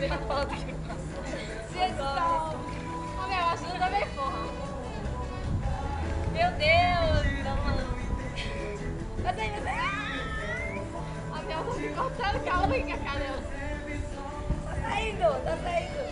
tirar foto aqui. Jesus! A minha ajuda também, porra. Meu Deus! Vai sair, vai sair! A minha tá se cortando, calma aí, Cacá. Tá saindo, tá saindo.